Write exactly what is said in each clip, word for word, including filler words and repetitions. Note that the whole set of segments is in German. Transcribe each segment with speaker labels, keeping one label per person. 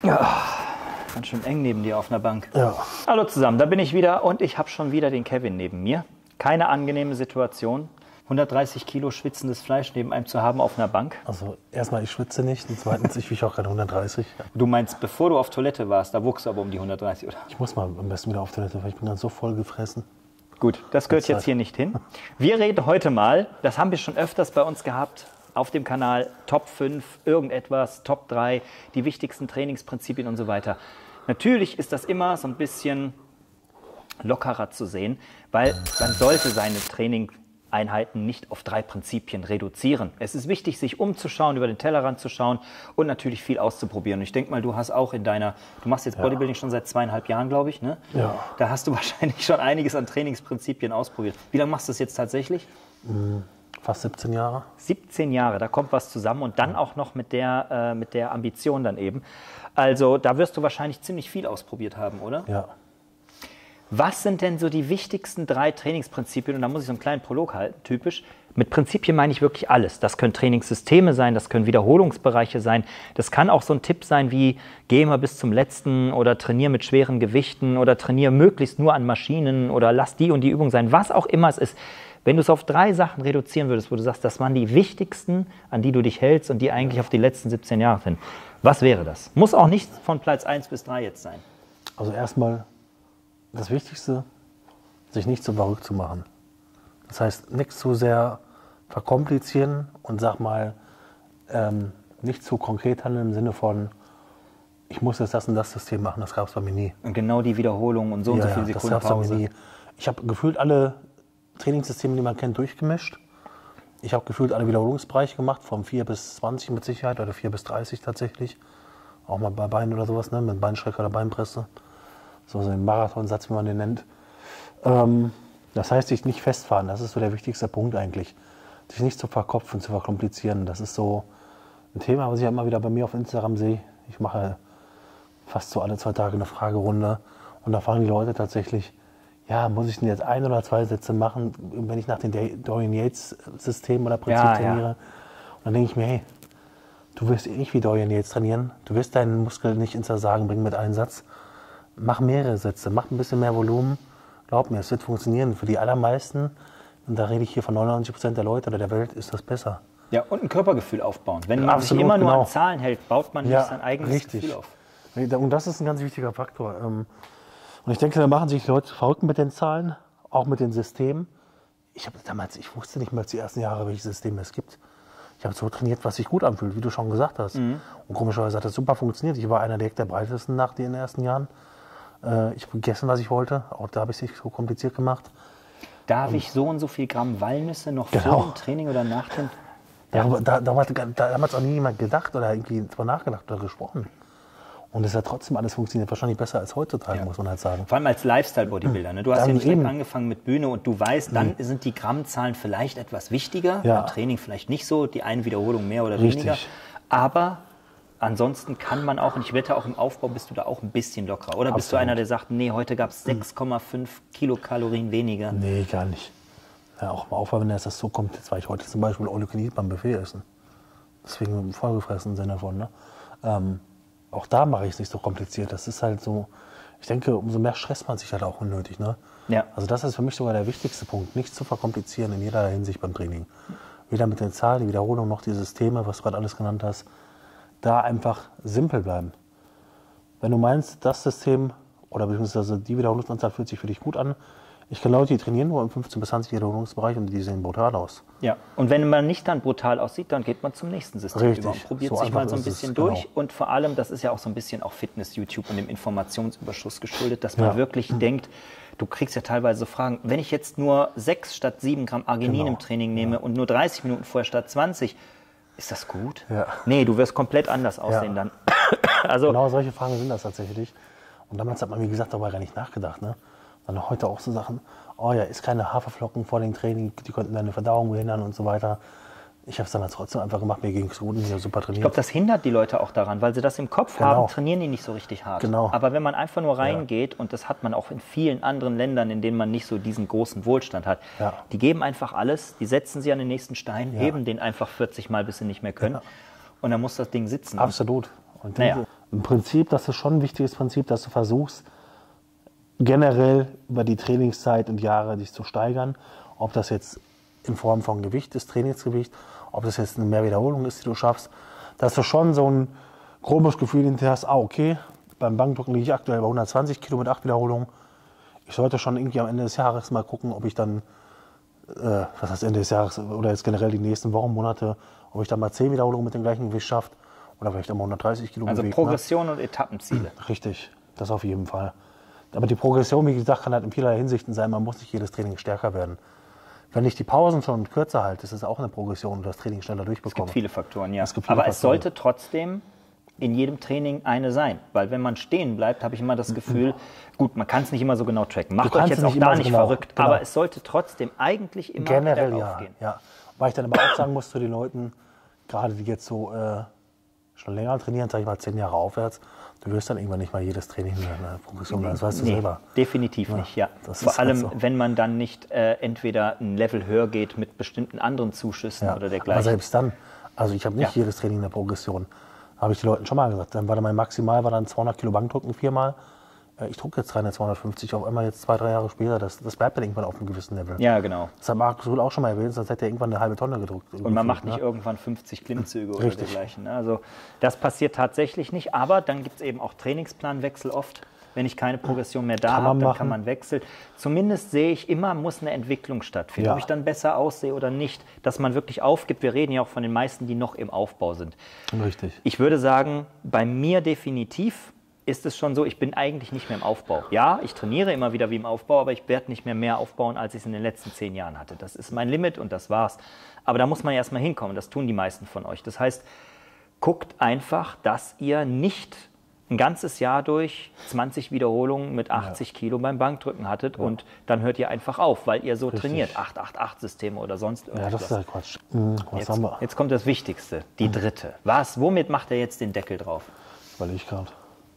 Speaker 1: Ja, ganz schön eng neben dir auf einer Bank.
Speaker 2: Ja.
Speaker 1: Hallo zusammen, da bin ich wieder und ich habe schon wieder den Kevin neben mir. Keine angenehme Situation, hundertdreißig Kilo schwitzendes Fleisch neben einem zu haben auf einer Bank.
Speaker 2: Also erstmal, ich schwitze nicht und zweitens, ich wiege auch keine hundertdreißig.
Speaker 1: Du meinst, bevor du auf Toilette warst, da wuchst du aber um die hundertdreißig, oder?
Speaker 2: Ich muss mal am besten wieder auf Toilette, weil ich bin dann so voll gefressen.
Speaker 1: Gut, das gehört jetzt hier nicht hin. Wir reden heute mal, das haben wir schon öfters bei uns gehabt, auf dem Kanal, Top fünf, irgendetwas, Top drei, die wichtigsten Trainingsprinzipien und so weiter. Natürlich ist das immer so ein bisschen lockerer zu sehen, weil man sollte seine Trainingeinheiten nicht auf drei Prinzipien reduzieren. Es ist wichtig, sich umzuschauen, über den Tellerrand zu schauen und natürlich viel auszuprobieren. Und ich denke mal, du hast auch in deiner, du machst jetzt Bodybuilding schon seit zweieinhalb Jahren, glaube ich, ne?
Speaker 2: Ja.
Speaker 1: Da hast du wahrscheinlich schon einiges an Trainingsprinzipien ausprobiert. Wie lange machst du das jetzt tatsächlich?
Speaker 2: Fast siebzehn Jahre.
Speaker 1: siebzehn Jahre, da kommt was zusammen und dann auch noch mit der, äh, mit der Ambition dann eben. Also da wirst du wahrscheinlich ziemlich viel ausprobiert haben, oder?
Speaker 2: Ja.
Speaker 1: Was sind denn so die wichtigsten drei Trainingsprinzipien? Und da muss ich so einen kleinen Prolog halten, typisch. Mit Prinzipien meine ich wirklich alles. Das können Trainingssysteme sein, das können Wiederholungsbereiche sein. Das kann auch so ein Tipp sein wie, geh mal bis zum letzten oder trainiere mit schweren Gewichten oder trainiere möglichst nur an Maschinen oder lass die und die Übung sein, was auch immer es ist. Wenn du es auf drei Sachen reduzieren würdest, wo du sagst, das waren die wichtigsten, an die du dich hältst und die eigentlich auf die letzten siebzehn Jahre sind, was wäre das? Muss auch nicht von Platz eins bis drei jetzt sein.
Speaker 2: Also erstmal das Wichtigste, sich nicht so verrückt zu machen. Das heißt, nichts zu sehr verkomplizieren und sag mal, ähm, nicht zu konkret handeln im Sinne von, ich muss jetzt das und das System machen, das gab es bei mir nie.
Speaker 1: Und genau die Wiederholung und so und
Speaker 2: Ja,
Speaker 1: so viele
Speaker 2: ja, das
Speaker 1: Sekunden
Speaker 2: gab's bei mir
Speaker 1: Pause.
Speaker 2: nie. Ich habe gefühlt alle Trainingssysteme, die man kennt, durchgemischt. Ich habe gefühlt alle Wiederholungsbereiche gemacht, von vier bis zwanzig mit Sicherheit oder vier bis dreißig tatsächlich. Auch mal bei Beinen oder sowas, ne? Mit Beinstrecker oder Beinpresse. So, so ein Marathonsatz, wie man den nennt. Ähm, das heißt, sich nicht festfahren, das ist so der wichtigste Punkt eigentlich. Sich nicht zu verkopfen, zu verkomplizieren. Das ist so ein Thema, was ich immer wieder bei mir auf Instagram sehe. Ich mache fast so alle zwei Tage eine Fragerunde und da fragen die Leute tatsächlich, ja, muss ich denn jetzt ein oder zwei Sätze machen, wenn ich nach dem Dorian Yates-System oder Prinzip
Speaker 1: Ja,
Speaker 2: trainiere?
Speaker 1: ja.
Speaker 2: Und dann denke ich mir, hey, du wirst eh nicht wie Dorian Yates trainieren. Du wirst deinen Muskel nicht ins Versagen bringen mit einem Satz. Mach mehrere Sätze, mach ein bisschen mehr Volumen. Glaub mir, es wird funktionieren. Für die allermeisten, und da rede ich hier von neunundneunzig Prozent der Leute oder der Welt, ist das besser.
Speaker 1: Ja, und ein Körpergefühl aufbauen. Wenn man
Speaker 2: Absolut,
Speaker 1: sich immer nur
Speaker 2: genau.
Speaker 1: an Zahlen hält, baut man
Speaker 2: Ja,
Speaker 1: nicht sein eigenes
Speaker 2: richtig.
Speaker 1: Gefühl auf.
Speaker 2: Und das ist ein ganz wichtiger Faktor. Und ich denke, da machen sich Leute verrückt mit den Zahlen, auch mit den Systemen. Ich habe damals, ich wusste nicht mal die ersten Jahre, welches System es gibt. Ich habe so trainiert, was sich gut anfühlt, wie du schon gesagt hast. Mhm. Und komischerweise hat das super funktioniert. Ich war einer direkt der breitesten nach den ersten Jahren. Äh, ich habe gegessen, was ich wollte. Auch da habe ich es nicht so kompliziert gemacht.
Speaker 1: Darf ich so und so viel Gramm Walnüsse noch
Speaker 2: Genau.
Speaker 1: vor dem Training oder nach dem?
Speaker 2: Darüber, da, da, da, da hat es auch nie jemand gedacht oder irgendwie drüber nachgedacht oder gesprochen. Und es hat trotzdem alles funktioniert, wahrscheinlich besser als heutzutage,
Speaker 1: Ja.
Speaker 2: muss man halt sagen.
Speaker 1: Vor allem als Lifestyle-Bodybuilder. Ne? Du hast
Speaker 2: Dann
Speaker 1: ja nicht direkt
Speaker 2: eben.
Speaker 1: angefangen mit Bühne und du weißt, dann sind die Grammzahlen vielleicht etwas wichtiger.
Speaker 2: Ja.
Speaker 1: Beim Training vielleicht nicht so, die eine Wiederholung mehr oder
Speaker 2: Richtig.
Speaker 1: weniger. Aber ansonsten kann man auch, und ich wette auch im Aufbau bist du da auch ein bisschen lockerer. Oder bist du
Speaker 2: Absolut.
Speaker 1: einer, der sagt, nee, heute gab es sechs Komma fünf Kilokalorien weniger?
Speaker 2: Nee, gar nicht. Ja, auch im Aufbau, wenn das so kommt, jetzt war ich heute zum Beispiel All You Can Eat beim Buffet essen. Deswegen vollgefressen im Sinne davon. Ne? Ähm, auch da mache ich es nicht so kompliziert. Das ist halt so, ich denke, umso mehr stresst man sich halt auch unnötig. Ne?
Speaker 1: Ja.
Speaker 2: Also das ist für mich sogar der wichtigste Punkt, nicht zu verkomplizieren in jeder Hinsicht beim Training. Weder mit den Zahlen, die Wiederholung, noch die Systeme, was du gerade alles genannt hast. Da einfach simpel bleiben. Wenn du meinst, das System oder beziehungsweise die Wiederholungsanzahl fühlt sich für dich gut an, ich kenne Leute, die trainieren nur im fünfzehn bis zwanzig Wiederholungsbereich und die sehen brutal aus.
Speaker 1: Ja, und wenn man nicht dann brutal aussieht, dann geht man zum nächsten System
Speaker 2: Richtig.
Speaker 1: über und probiert
Speaker 2: So
Speaker 1: sich mal
Speaker 2: einfach
Speaker 1: so ein
Speaker 2: ist es,
Speaker 1: bisschen
Speaker 2: genau.
Speaker 1: durch. Und vor allem, das ist ja auch so ein bisschen auch Fitness-YouTube und dem Informationsüberschuss geschuldet, dass man
Speaker 2: Ja.
Speaker 1: wirklich denkt, du kriegst ja teilweise so Fragen, wenn ich jetzt nur sechs statt sieben Gramm Arginin
Speaker 2: Genau.
Speaker 1: im Training nehme und nur dreißig Minuten vorher statt zwanzig, ist das gut?
Speaker 2: Ja.
Speaker 1: Nee, du wirst komplett anders aussehen dann. Also,
Speaker 2: Genau solche Fragen sind das tatsächlich. Und damals hat man, wie gesagt, darüber gar nicht nachgedacht. Ne? Dann heute auch so Sachen, oh ja, isst keine Haferflocken vor dem Training, die könnten deine Verdauung behindern und so weiter. Ich habe es damals trotzdem einfach gemacht, mir ging es gut und ich habe super trainiert.
Speaker 1: ich glaube, das hindert die Leute auch daran, weil sie das im Kopf
Speaker 2: Genau.
Speaker 1: haben, trainieren die nicht so richtig hart.
Speaker 2: Genau.
Speaker 1: Aber wenn man einfach nur reingeht, und das hat man auch in vielen anderen Ländern, in denen man nicht so diesen großen Wohlstand hat,
Speaker 2: Ja.
Speaker 1: die geben einfach alles, die setzen sie an den nächsten Stein,
Speaker 2: Ja.
Speaker 1: heben den einfach vierzig Mal, bis sie nicht mehr können.
Speaker 2: Ja.
Speaker 1: Und dann muss das Ding sitzen.
Speaker 2: Absolut. Und
Speaker 1: naja.
Speaker 2: im Prinzip, das ist schon ein wichtiges Prinzip, dass du versuchst, generell über die Trainingszeit und Jahre dich zu steigern. Ob das jetzt in Form von Gewicht ist, Trainingsgewicht, ob das jetzt eine Mehrwiederholung ist, die du schaffst, dass du schon so ein grobes Gefühl hinterher hast, ah okay, beim Bankdrücken liege ich aktuell bei hundertzwanzig Kilo mit acht Wiederholungen. Ich sollte schon irgendwie am Ende des Jahres mal gucken, ob ich dann, äh, was heißt Ende des Jahres oder jetzt generell die nächsten Wochen, Monate, ob ich dann mal zehn Wiederholungen mit dem gleichen Gewicht schafft oder vielleicht einmal hundertdreißig Kilo
Speaker 1: Also
Speaker 2: bewegt,
Speaker 1: Progression
Speaker 2: ne?
Speaker 1: und Etappenziele.
Speaker 2: Richtig, das auf jeden Fall. Aber die Progression, wie gesagt, kann halt in vielerlei Hinsichten sein, man muss nicht jedes Training stärker werden. Wenn ich die Pausen schon kürzer halte, ist es auch eine Progression und das Training schneller durchbekomme.
Speaker 1: Es gibt viele Faktoren, ja.
Speaker 2: Es gibt viele
Speaker 1: Aber
Speaker 2: Faktoren.
Speaker 1: Es sollte trotzdem in jedem Training eine sein. Weil wenn man stehen bleibt, habe ich immer das Gefühl, gut, man kann es nicht immer so genau tracken. Macht euch jetzt auch da nicht genau, verrückt. Genau. Aber es sollte trotzdem eigentlich immer
Speaker 2: generell
Speaker 1: bergauf
Speaker 2: ja,
Speaker 1: gehen.
Speaker 2: Ja. Weil ich dann aber auch sagen muss zu den Leuten, gerade die jetzt so äh, schon länger trainieren, sage ich mal zehn Jahre aufwärts, du wirst dann irgendwann nicht mal jedes Training mehr eine Progression haben. Das weißt du
Speaker 1: nee,
Speaker 2: selber.
Speaker 1: Definitiv
Speaker 2: ja,
Speaker 1: nicht, ja.
Speaker 2: Vor
Speaker 1: allem,
Speaker 2: halt so.
Speaker 1: wenn man dann nicht äh, entweder ein Level höher geht mit bestimmten anderen Zuschüssen
Speaker 2: ja,
Speaker 1: oder dergleichen.
Speaker 2: Aber selbst dann, also ich habe nicht ja. jedes Training eine Progression. Habe ich den Leuten schon mal gesagt. Dann war dann mein Maximal, war dann zweihundert Kilo Bankdrücken viermal. Ich drucke jetzt dreihundert, zweihundertfünfzig auf einmal jetzt zwei, drei Jahre später. Das, das bleibt dann irgendwann auf einem gewissen Level.
Speaker 1: Ja, genau.
Speaker 2: Das hat Markus Rühl auch schon mal erwähnt, sonst hätte er irgendwann eine halbe Tonne gedruckt.
Speaker 1: Und man macht nicht ne? irgendwann fünfzig Klimmzüge oder
Speaker 2: Richtig.
Speaker 1: dergleichen. Also das passiert tatsächlich nicht. Aber dann gibt es eben auch Trainingsplanwechsel oft. Wenn ich keine Progression mehr da habe, dann kann man wechseln. Zumindest sehe ich immer, muss eine Entwicklung stattfinden. Ja. Ob ich dann besser aussehe oder nicht, dass man wirklich aufgibt. Wir reden ja auch von den meisten, die noch im Aufbau sind.
Speaker 2: Richtig.
Speaker 1: Ich würde sagen, bei mir definitiv ist es schon so, ich bin eigentlich nicht mehr im Aufbau. Ja, ich trainiere immer wieder wie im Aufbau, aber ich werde nicht mehr mehr aufbauen, als ich es in den letzten zehn Jahren hatte. Das ist mein Limit und das war's. Aber da muss man erstmal hinkommen. Das tun die meisten von euch. Das heißt, guckt einfach, dass ihr nicht ein ganzes Jahr durch zwanzig Wiederholungen mit achtzig ja. Kilo beim Bankdrücken hattet ja. und dann hört ihr einfach auf, weil ihr so Richtig. trainiert. acht acht acht Systeme oder sonst irgendwas.
Speaker 2: Ja, das ist ja Quatsch. Mhm, was
Speaker 1: jetzt,
Speaker 2: haben wir?
Speaker 1: Jetzt kommt das Wichtigste, die dritte. Was? Womit macht er jetzt den Deckel drauf?
Speaker 2: Weil ich gerade.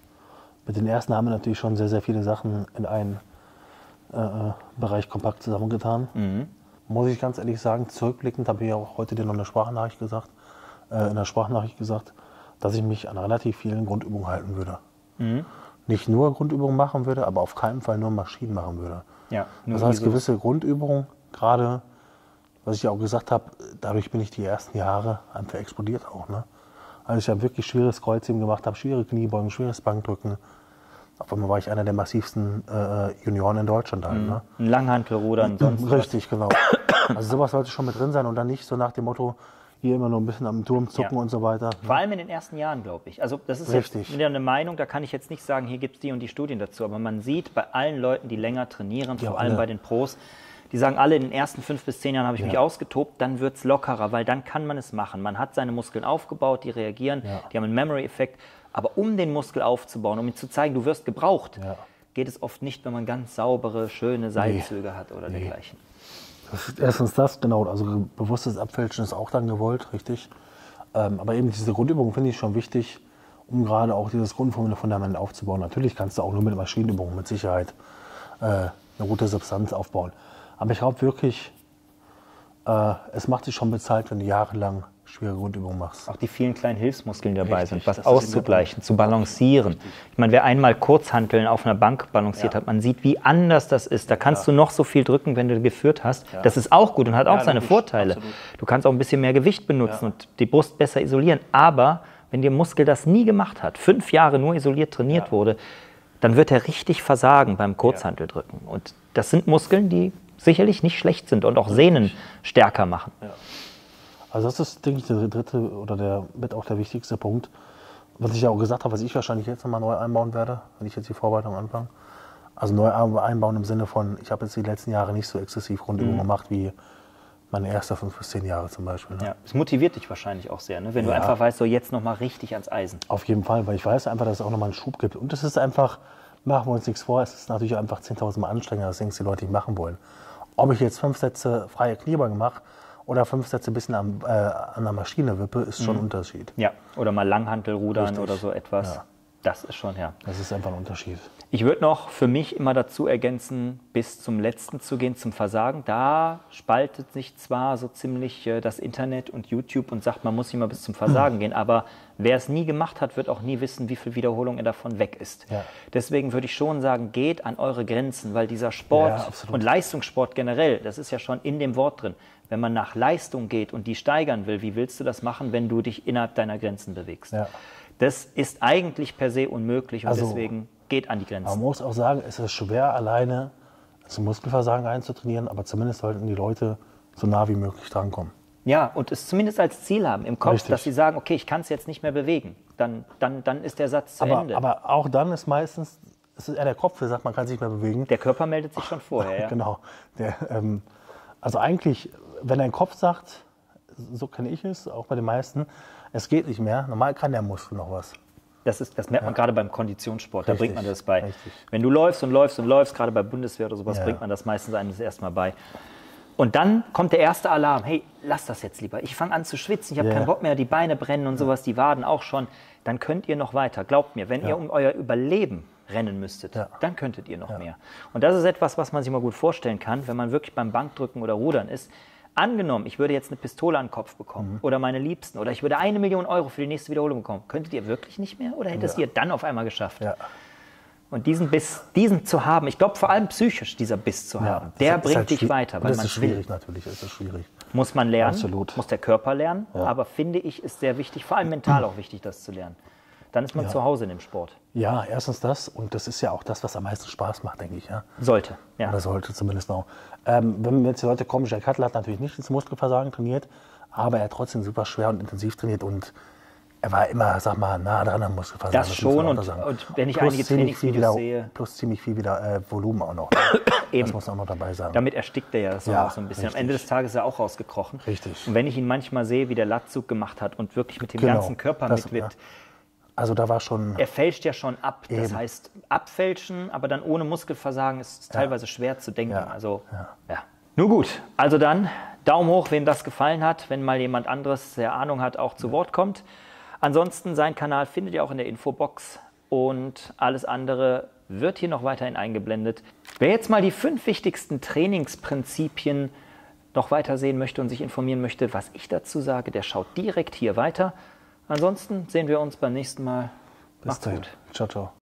Speaker 2: Mit den ersten haben wir natürlich schon sehr, sehr viele Sachen in einen äh, Bereich kompakt zusammengetan. Mhm. Muss ich ganz ehrlich sagen, zurückblickend habe ich ja auch heute dir noch eine Sprachnachricht gesagt, äh, in der Sprachnachricht gesagt, dass ich mich an relativ vielen Grundübungen halten würde. Mhm. Nicht nur Grundübungen machen würde, aber auf keinen Fall nur Maschinen machen würde.
Speaker 1: Ja, nur
Speaker 2: das heißt, gewisse Grundübungen, gerade, was ich ja auch gesagt habe, dadurch bin ich die ersten Jahre einfach explodiert auch. Ne? Also ich habe wirklich schweres Kreuzheben gemacht, habe schwere Kniebeugen, schweres Bankdrücken. Auf einmal war ich einer der massivsten äh, Junioren in Deutschland. Halt, ne?
Speaker 1: Ein Langhantelrudern, sonst
Speaker 2: Richtig, was. Genau. Also sowas sollte schon mit drin sein und dann nicht so nach dem Motto, hier immer nur ein bisschen am Turm zucken ja. und so weiter.
Speaker 1: Vor allem in den ersten Jahren, glaube ich. Also das ist
Speaker 2: Richtig.
Speaker 1: jetzt wieder eine Meinung, da kann ich jetzt nicht sagen, hier gibt es die und die Studien dazu, aber man sieht bei allen Leuten, die länger trainieren,
Speaker 2: ja,
Speaker 1: vor allem
Speaker 2: alle.
Speaker 1: bei den Pros, die sagen alle, in den ersten fünf bis zehn Jahren habe ich
Speaker 2: ja.
Speaker 1: mich ausgetobt, dann wird es lockerer, weil dann kann man es machen. Man hat seine Muskeln aufgebaut, die reagieren, ja. die haben einen Memory-Effekt. Aber um den Muskel aufzubauen, um ihm zu zeigen, du wirst gebraucht, ja. geht es oft nicht, wenn man ganz saubere, schöne Seilzüge nee. hat oder nee. dergleichen.
Speaker 2: Das ist erstens das, genau. Also bewusstes Abfälschen ist auch dann gewollt, richtig. Ähm, aber eben diese Grundübungen finde ich schon wichtig, um gerade auch dieses Grundfundament aufzubauen. Natürlich kannst du auch nur mit Maschinenübungen mit Sicherheit äh, eine gute Substanz aufbauen. Aber ich glaube wirklich, äh, es macht sich schon bezahlt, wenn du jahrelang schwere Grundübungen machst.
Speaker 1: Auch die vielen kleinen Hilfsmuskeln, die dabei
Speaker 2: Richtig,
Speaker 1: sind, was auszugleichen, zu balancieren. Richtig. Ich meine, wer einmal Kurzhanteln auf einer Bank balanciert ja. hat, man sieht, wie anders das ist. Da kannst ja. du noch so viel drücken, wenn du geführt hast. Ja. Das ist auch gut und hat auch ja, seine Vorteile. Absolut. Du kannst auch ein bisschen mehr Gewicht benutzen ja. und die Brust besser isolieren. Aber wenn der Muskel das nie gemacht hat, fünf Jahre nur isoliert trainiert ja. wurde, dann wird er richtig versagen beim Kurzhanteldrücken. Und das sind Muskeln, die sicherlich nicht schlecht sind und auch Sehnen stärker machen.
Speaker 2: Ja. Also das ist, denke ich, der dritte oder der mit auch der wichtigste Punkt, was ich ja auch gesagt habe, was ich wahrscheinlich jetzt nochmal neu einbauen werde, wenn ich jetzt die Vorbereitung anfange. Also neu einbauen im Sinne von, ich habe jetzt die letzten Jahre nicht so exzessiv Grundübungen mhm. gemacht wie meine ersten fünf bis zehn Jahre zum Beispiel. Ne?
Speaker 1: Ja, es motiviert dich wahrscheinlich auch sehr, ne? Wenn ja. du einfach weißt, so jetzt nochmal richtig ans Eisen.
Speaker 2: Auf jeden Fall, weil ich weiß einfach, dass es auch nochmal einen Schub gibt. Und es ist einfach, machen wir uns nichts vor, es ist natürlich einfach zehntausend Mal anstrengender, als die Leute nicht machen wollen. Ob ich jetzt fünf Sätze freie Kniebeugen mache, oder fünf Sätze ein bisschen an, äh, an der Maschine wippe, ist schon ein
Speaker 1: mhm.
Speaker 2: Unterschied.
Speaker 1: Ja, oder mal Langhantelrudern
Speaker 2: Richtig.
Speaker 1: oder so etwas.
Speaker 2: Ja.
Speaker 1: Das ist schon, ja.
Speaker 2: Das ist einfach ein Unterschied.
Speaker 1: Ich würde noch für mich immer dazu ergänzen, bis zum Letzten zu gehen, zum Versagen. Da spaltet sich zwar so ziemlich äh, das Internet und YouTube und sagt, man muss immer bis zum Versagen gehen, aber wer es nie gemacht hat, wird auch nie wissen, wie viel Wiederholung er davon weg ist.
Speaker 2: Ja.
Speaker 1: Deswegen würde ich schon sagen, geht an eure Grenzen, weil dieser Sport
Speaker 2: Ja, absolut.
Speaker 1: und Leistungssport generell, das ist ja schon in dem Wort drin, wenn man nach Leistung geht und die steigern will, wie willst du das machen, wenn du dich innerhalb deiner Grenzen bewegst?
Speaker 2: Ja.
Speaker 1: Das ist eigentlich per se unmöglich und
Speaker 2: Also,
Speaker 1: deswegen geht an die Grenzen.
Speaker 2: Man muss auch sagen, es ist schwer, alleine zum Muskelversagen einzutrainieren, aber zumindest sollten die Leute so nah wie möglich drankommen.
Speaker 1: Ja, und es zumindest als Ziel haben im Kopf,
Speaker 2: Richtig.
Speaker 1: dass sie sagen, okay, ich kann es jetzt nicht mehr bewegen. Dann, dann, dann ist der Satz zu
Speaker 2: Aber,
Speaker 1: Ende.
Speaker 2: aber auch dann ist meistens, es ist eher der Kopf, der sagt, man kann sich nicht mehr bewegen.
Speaker 1: Der Körper meldet sich schon vorher. Ja.
Speaker 2: Genau. Der, ähm, also eigentlich, wenn dein Kopf sagt, so kenne ich es, auch bei den meisten, es geht nicht mehr, normal kann der Muskel noch was.
Speaker 1: Das, ist, das merkt man gerade beim Konditionssport, da
Speaker 2: Richtig,
Speaker 1: bringt man das bei.
Speaker 2: richtig.
Speaker 1: Wenn du läufst und läufst und läufst, gerade bei Bundeswehr oder sowas,
Speaker 2: Ja.
Speaker 1: bringt man das meistens einem das erstmal bei. Und dann kommt der erste Alarm, hey, lass das jetzt lieber, ich fange an zu schwitzen, ich habe
Speaker 2: Ja.
Speaker 1: keinen Bock mehr, die Beine brennen und sowas, die Waden auch schon. Dann könnt ihr noch weiter, glaubt mir, wenn
Speaker 2: Ja.
Speaker 1: ihr um euer Überleben rennen müsstet,
Speaker 2: Ja.
Speaker 1: dann könntet ihr noch
Speaker 2: Ja.
Speaker 1: mehr. Und das ist etwas, was man sich mal gut vorstellen kann, wenn man wirklich beim Bankdrücken oder Rudern ist. Angenommen, ich würde jetzt eine Pistole an den Kopf bekommen
Speaker 2: Mhm.
Speaker 1: oder meine Liebsten oder ich würde eine Million Euro für die nächste Wiederholung bekommen. Könntet ihr wirklich nicht mehr oder hättet
Speaker 2: Ja.
Speaker 1: ihr dann auf einmal geschafft?
Speaker 2: Ja.
Speaker 1: Und diesen Biss, diesen zu haben, ich glaube vor allem psychisch, dieser Biss zu haben,
Speaker 2: das
Speaker 1: der
Speaker 2: ist
Speaker 1: bringt
Speaker 2: halt
Speaker 1: dich
Speaker 2: schwi-
Speaker 1: weiter,
Speaker 2: und
Speaker 1: weil
Speaker 2: das
Speaker 1: man
Speaker 2: ist schwierig natürlich, das ist schwierig.
Speaker 1: muss man lernen,
Speaker 2: Absolut.
Speaker 1: muss der Körper lernen,
Speaker 2: Ja.
Speaker 1: aber finde ich, ist sehr wichtig, vor allem mental auch wichtig, das zu lernen. Dann ist man
Speaker 2: Ja.
Speaker 1: zu Hause in dem Sport.
Speaker 2: Ja, erstens das und das ist ja auch das, was am meisten Spaß macht, denke ich. Ja.
Speaker 1: Sollte, ja.
Speaker 2: Oder sollte zumindest noch. Ähm, wenn jetzt die Leute kommen, Jack Cutler hat natürlich nicht ins Muskelversagen trainiert, aber er hat trotzdem super schwer und intensiv trainiert und er war immer, sag mal, nah dran am Muskelversagen.
Speaker 1: Das
Speaker 2: muss
Speaker 1: schon
Speaker 2: man auch
Speaker 1: und,
Speaker 2: sagen.
Speaker 1: und wenn ich
Speaker 2: Plus
Speaker 1: einige
Speaker 2: ziemlich viel
Speaker 1: Trainingsvideos
Speaker 2: wieder,
Speaker 1: sehe,
Speaker 2: Plus ziemlich viel wieder äh, Volumen auch noch.
Speaker 1: Eben.
Speaker 2: Das muss man auch noch dabei sagen.
Speaker 1: damit erstickt er ja das
Speaker 2: Ja,
Speaker 1: auch so ein bisschen.
Speaker 2: richtig.
Speaker 1: Am Ende des Tages ist er auch rausgekrochen.
Speaker 2: Richtig.
Speaker 1: Und wenn ich ihn manchmal sehe, wie der Latzug gemacht hat und wirklich mit dem
Speaker 2: Genau,
Speaker 1: ganzen Körper
Speaker 2: das-
Speaker 1: mitwirkt,
Speaker 2: Also da war schon,
Speaker 1: er fälscht ja schon ab. Das
Speaker 2: Eben.
Speaker 1: heißt, abfälschen, aber dann ohne Muskelversagen ist es teilweise schwer zu denken.
Speaker 2: Ja.
Speaker 1: Also, ja. Nur gut, also dann Daumen hoch, wem das gefallen hat, wenn mal jemand anderes, der Ahnung hat, auch zu Wort kommt. Ansonsten, seinen Kanal findet ihr auch in der Infobox und alles andere wird hier noch weiterhin eingeblendet. Wer jetzt mal die fünf wichtigsten Trainingsprinzipien noch weiter sehen möchte und sich informieren möchte, was ich dazu sage, der schaut direkt hier weiter. Ansonsten sehen wir uns beim nächsten Mal.
Speaker 2: bis
Speaker 1: Macht's
Speaker 2: dahin.
Speaker 1: gut.
Speaker 2: Ciao, ciao.